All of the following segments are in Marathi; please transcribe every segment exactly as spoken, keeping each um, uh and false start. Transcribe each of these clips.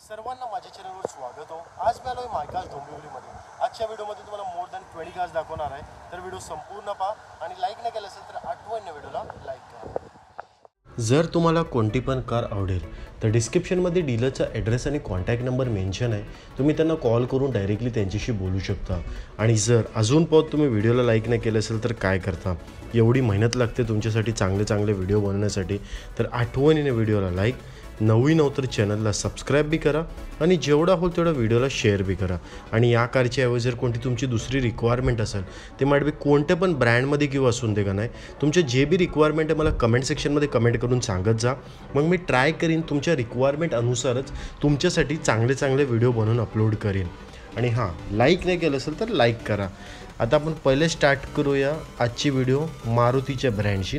सर्वांना माझ्या चॅनलवर स्वागत हो. आज मी आलोय मायकाज डोंबिवलीमध्ये. आजच्या व्हिडिओमध्ये तुम्हाला मोर दॅन ट्वेंटी कार्स दाखवणार आहे. तर व्हिडिओ संपूर्ण पहा आणि लाईक नाही केलं असेल तर आठवण व्हिडिओला लाईक करा. जर तुम्हाला कोणती पण कार आवडेल तर डिस्क्रिप्शनमध्ये डीलरचा ॲड्रेस आणि कॉन्टॅक्ट नंबर मेन्शन आहे. तुम्ही त्यांना कॉल करून डायरेक्टली त्यांच्याशी बोलू शकता. आणि जर अजून पण तुम्ही व्हिडिओला लाईक नाही केलं असेल तर काय करता, एवढी मेहनत लागते तुमच्यासाठी चांगले चांगले व्हिडिओ बनवण्यासाठी. तर आठवणीने व्हिडिओला लाईक, नवीन हो तर चॅनलला सबस्क्राईब बी करा आणि जेवढा होईल तेवढा व्हिडिओला शेअर बी करा. आणि या कारची ऐवजी जर कोणती तुमची दुसरी रिक्वायरमेंट असेल, ते माइट बी कोणत्या पण ब्रँडमध्ये किंवा असून दे का नाही, तुमचे जे बी रिक्वायरमेंट आहे मला कमेंट सेक्शनमध्ये कमेंट करून सांगत जा. मग मी ट्राय करीन तुमच्या रिक्वायरमेंट अनुसारच तुमच्यासाठी चांगले चांगले व्हिडिओ बनवून अपलोड करेन. आणि हां, लाईक नाही केलं असेल तर लाईक करा. आता आपण पहिले स्टार्ट करूया आजची व्हिडिओ मारुतीच्या ब्रँडशी.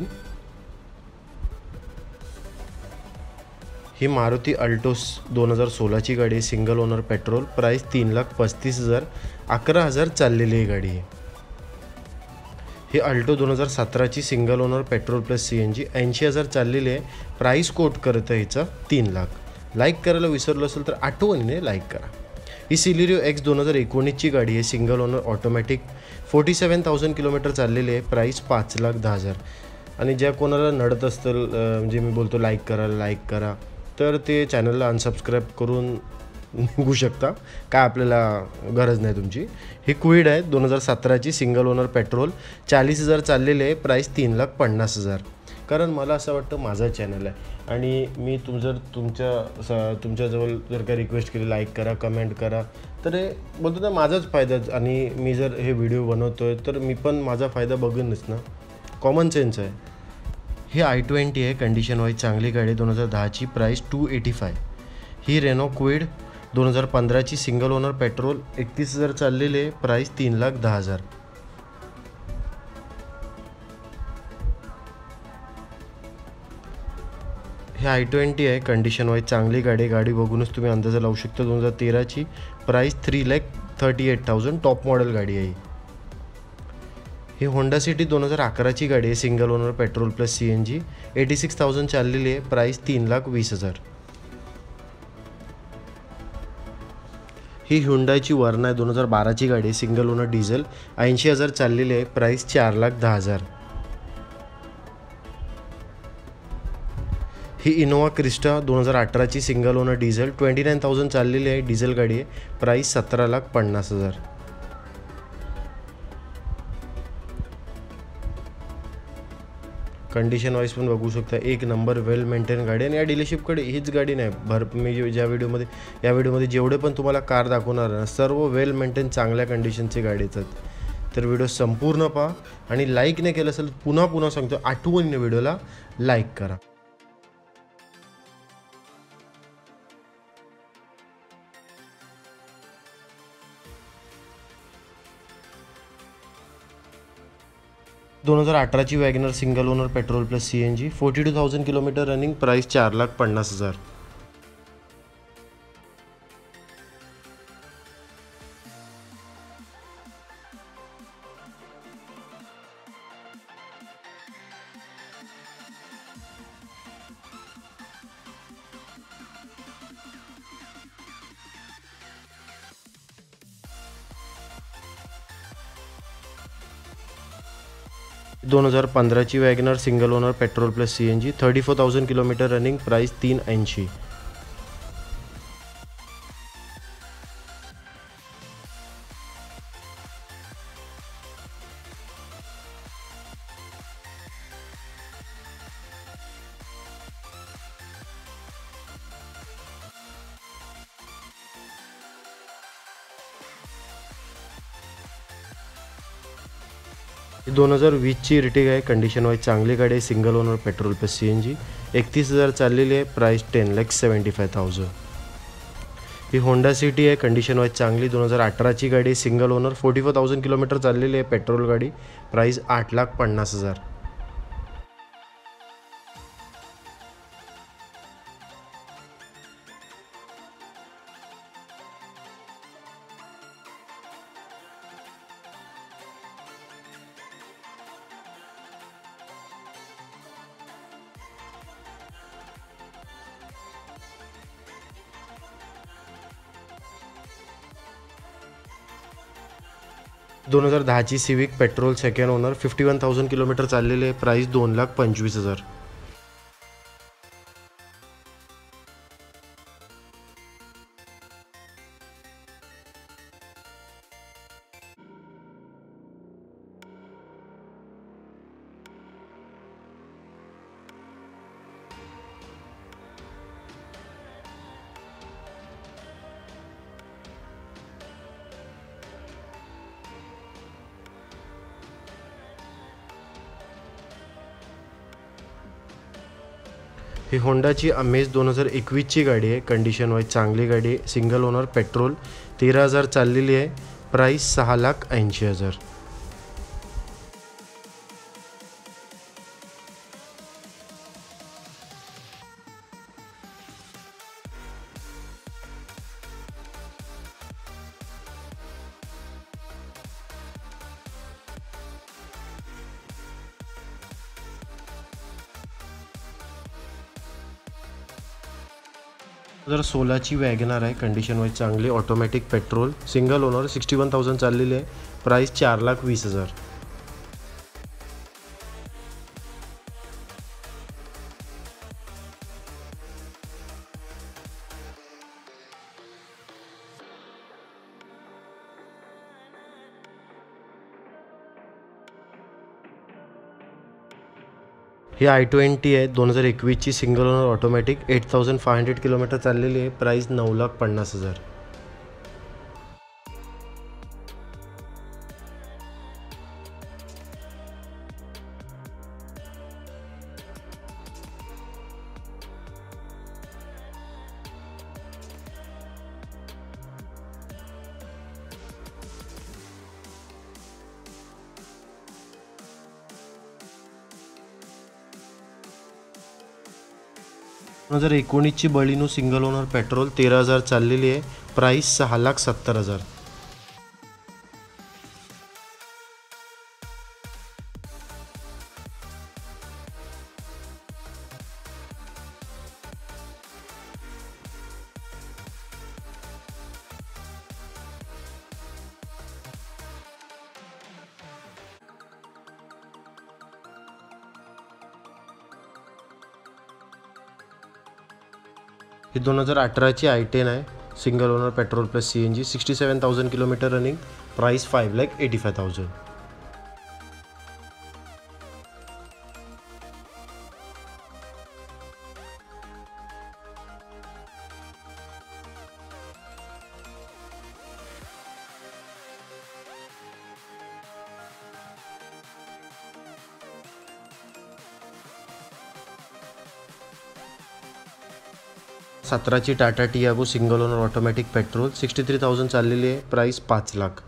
ही मारुती अल्टोस दोन हजार सोळाची गाडी आहे. Single owner petrol. प्राईस तीन लाख पस्तीस हजार अकरा हजार चाललेली ही गाडी आहे. ही अल्टो दोन हजार सतराची single owner petrol plus C N G ऐंशी हजार चाललेली आहे. प्राईस कोट करत आहे हिचा तीन लाख. लाईक करायला विसरलो असेल तर आठवणीने लाईक करा. ही सिलेरियो एक्स दोन हजार एकोणीसची गाडी आहे. Single owner automatic. Forty seven thousand kilometre चाललेली आहे. प्राईस पाच लाख दहा हजार. आणि ज्या कोणाला नडत असतं, म्हणजे मी बोलतो लाईक करा लाईक करा, तर ते चॅनलला अनसबस्क्राईब करून निघू शकता. काय आपल्याला गरज नाही तुमची. ही क्विड आहे दोन हजार सतराची सिंगल ओनर पेट्रोल. चाळीस हजार चाललेले आहे. प्राईस तीन लाख पन्नास हजार. कारण मला असं वाटतं माझा चॅनल आहे आणि मी तुम जर तुमच्या स तुमच्याजवळ जर काय रिक्वेस्ट केली लाईक करा कमेंट करा, तर हे बोलतो ना माझाच फायदा. आणि मी जर हे व्हिडिओ बनवतो आहे तर मी पण माझा फायदा बघूनच ना. कॉमन सेन्स आहे. ही आय ट्वेंटी आहे. कंडिशन वाईज चांगली गाडी. दोन हजार दहाची. Price two eighty five. ही रेनो क्विड दोन हजार पंधराची सिंगल ओनर पेट्रोल. एकतीस हजार चाललेले आहे. प्राईस तीन लाख दहा हजार. ही आय ट्वेंटी आहे. कंडिशन वाईज चांगली गाडी. गाडी बघूनच तुम्ही अंदाजा लावू शकता. दोन हजार तेराची. Price three lakh thirty eight thousand. Top model गाडी आहे. ही होंडा सिटी दोन हजार अकराची गाडी आहे. Single owner petrol plus C N G. Eighty six thousand चाललेली आहे. प्राईस तीन लाख वीस हजार. ही ह्युंडायची वर्ना आहे. दोन हजार बाराची गाडी आहे. Single owner diesel. ऐंशी हजार चाललेली आहे. प्राईस चार लाख दहा हजार. ही इनोवा क्रिस्टा दोन हजार अठराची single owner diesel. Twenty nine thousand चाललेली आहे. डिझेल गाडी आहे. प्राईस सतरा लाख पन्नास हजार. कंडिशन वाईज पण बघू शकता. एक नंबर वेल मेंटेन गाडी. आणि या डीलरशिपकडे हीच गाडी नाही, भर मी ज्या व्हिडिओमध्ये या व्हिडिओमध्ये जेवढे पण तुम्हाला कार दाखवणार ना, सर्व वेल मेंटेन चांगल्या कंडिशनची गाडी येतात. तर व्हिडिओ संपूर्ण पहा आणि लाईक नाही केलं असेल पुन्हा पुन्हा सांगतो आठवणीने व्हिडिओला लाईक करा. दोन हजार अठराची WagonR single owner petrol plus C N G. Forty two thousand kilometre running. Price चार लाख पन्नास हजार. दोन हजार पंधराची WagonR single owner petrol plus C N G. Thirty four thousand kilometre running. Price तीन ऐंशी. दोन हजार वीसची रिटेक आहे. कंडिशन वाईज चांगली गाडी आहे. Single owner petrol plus C N G. एकतीस हजार चाललेली आहे. Price ten lakh seventy five thousand. ही होंडा सिटी आहे. कंडिशन वाईज चांगली. दोन हजार अठराची गाडी. Single owner. Forty four thousand kilometre चाललेली आहे. पेट्रोल गाडी. प्राईस आठ लाख पन्नास हजार. दोन हजार दहाची Civic petrol second owner fifty one thousand kilometre चाललेले आहे, प्राईस दोन लाख पंचवीस हजार. ही होंडाची अमेज दोन हजार एकवीसची गाडी आहे. कंडिशन वाईज चांगली गाडी आहे. सिंगल ओनर पेट्रोल, तेरा हजार चाललेली आहे. प्राईस सहा लाख ऐंशी हजार. दोन हजार सोळाची वॅगनार आहे. कंडिशन वाईज चांगली, automatic petrol, single owner, sixty one thousand चाललेली आहे. प्राईस चार लाख वीस हजार. ही आय ट्वेंटी आहे. दोन हजार एकवीसची single owner automatic, eight thousand five hundred kilometre चाललेली आहे. प्राईस नऊ लाख पन्नास हजार. दोन हजार एकोणीसची बलिनो सिंगल ओनर पेट्रोल, तेरा हजार चाललेली आहे. प्राईस सहा लाख सत्तर हजार. ही दोन हजार अठराची आय टेन आहे. Single owner petrol plus C N G, sixty seven thousand kilometre running. Price five lakh eighty five thousand. सतराची Tata Tiago single owner automatic petrol, sixty three thousand चाललेली आहे. प्राईस पाच लाख.